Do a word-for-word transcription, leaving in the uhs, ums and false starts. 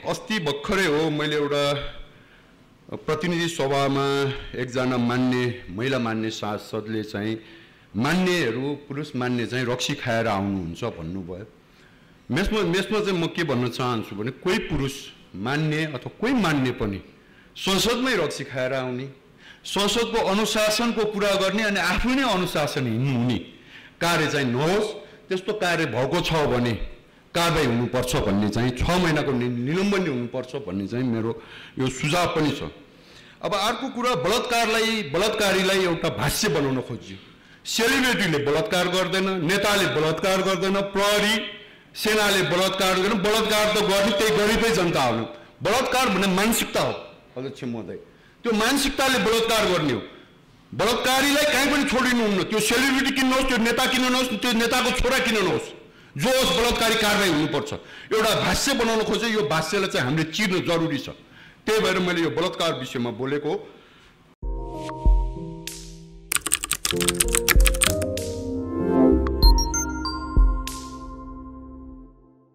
अस्ति भर्खरै हो मैले एउटा प्रतिनिधि सभामा एकजना मान्ने महिला मान्ने सांसदले चाहिँ मान्नेहरू पुरुष मान्ने चाहिँ रक्सी खाएर आउनुहुन्छ भन्नुभयो। यसमा यसमा चाहिँ म के भन्न चाहन्छु भने कोही पुरुष मान्ने अथवा कोही मान्ने पनि संसदमै रक्सी खाएर आउने, संसदको अनुशासनको पुरा गर्ने अनि आफू नै अनुशासन हिँड्नु हुने कार्य चाहिँ नहोस्। त्यस्तो कार्य भएको छ भने कारबाही हुनुपर्छ भन्ने चाहिँ छ महिनाको निलम्बन हुनुपर्छ भन्ने चाहिँ मेरो यो सुझाव पनि छ। अब अर्को कुरा बलात्कारलाई बलात्कारीलाई एउटा भाष्य बनाउन खोजियो। सेलिब्रेटीले बलात्कार गर्दैन, नेताले बलात्कार गर्दैन, प्रहरी सेनाले बलात्कार गर्दैन। बलात्कार त गर्ने त्यही गरिबै जनता हो। बलात्कार भन्ने मानसिकता हो अध्यक्ष महोदय, त्यो मानसिकताले बलात्कार गर्ने हो। बलात्कारीलाई कहीँ पनि छोडिनुहुन्न, त्यो सेलिब्रिटी किन नहोस्, त्यो नेता किन नहोस्, त्यो नेताको छोरा किन नहोस्, जो होस् बलात्कारी कारबाही हुनुपर्छ। एउटा भाष्य बनाउन खोजे, यो भाष्यलाई चाहिँ हामीले चिर्न जरुरी छ। त्यही भएर मैले यो बलात्कार विषयमा बोलेको।